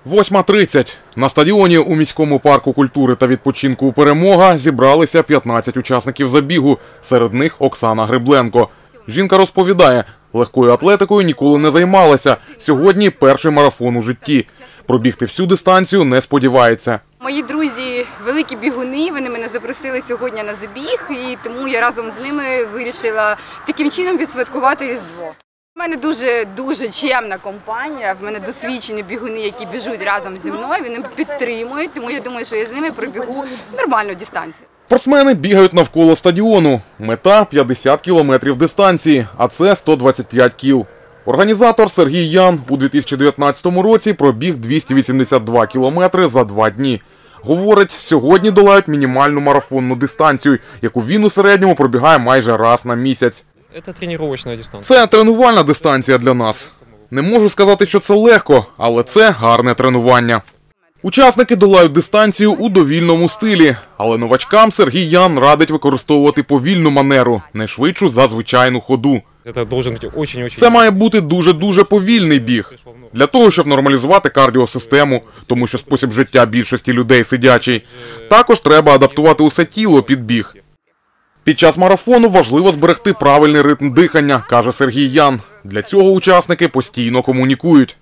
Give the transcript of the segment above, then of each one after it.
8:30. На стадіоні у міському парку культури та відпочинку «Перемога» зібралися 15 учасників забігу. Серед них Оксана Грибленко. Жінка розповідає, легкою атлетикою ніколи не займалася. Сьогодні перший марафон у житті. Пробігти всю дистанцію не сподівається. Мої друзі – великі бігуни, вони мене запросили сьогодні на забіг, і тому я разом з ними вирішила таким чином відсвяткувати Різдво. У мене дуже чемна компанія, в мене досвідчені бігуни, які біжуть разом зі мною, вони підтримують, тому я думаю, що я з ними пробігу нормальну дистанцію. Спортсмени бігають навколо стадіону. Мета – 50 кілометрів дистанції, а це 125 кіл. Організатор Сергій Ян у 2019 році пробіг 282 кілометри за 2 дні. Говорить, сьогодні долають мінімальну марафонну дистанцію, яку він у середньому пробігає майже раз на місяць. Це тренувальна дистанція. Це тренувальна дистанція для нас. Не можу сказати, що це легко, але це гарне тренування. Учасники долають дистанцію у довільному стилі, але новачкам Сергій Ян радить використовувати повільну манеру, не швидшу за звичайну ходу. Це має бути дуже повільний біг, для того, щоб нормалізувати кардіосистему, тому що спосіб життя більшості людей сидячий. Також треба адаптувати усе тіло під біг. Під час марафону важливо зберегти правильний ритм дихання, каже Сергій Ян. Для цього учасники постійно комунікують.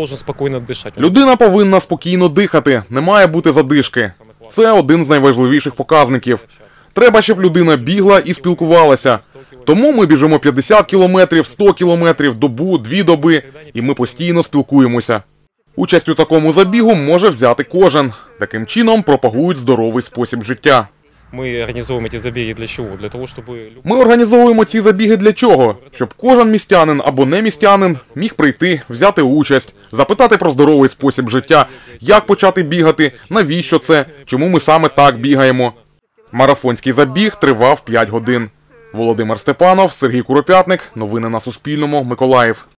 Людина повинна спокійно дихати, не має бути задишки. Це один з найважливіших показників. Треба, щоб людина бігла і спілкувалася. Тому ми біжимо 50 кілометрів, 100 кілометрів, добу, 2 доби, і ми постійно спілкуємося. Участь у такому забігу може взяти кожен. Таким чином пропагують здоровий спосіб життя. Ми організовуємо ці забіги для чого? Ми організовуємо ці забіги для чого? Щоб кожен містянин або не містянин міг прийти, взяти участь, запитати про здоровий спосіб життя, як почати бігати, навіщо це, чому ми саме так бігаємо. Марафонський забіг тривав 5 годин. Володимир Степанов, Сергій Куропятник. Новини на Суспільному. Миколаїв.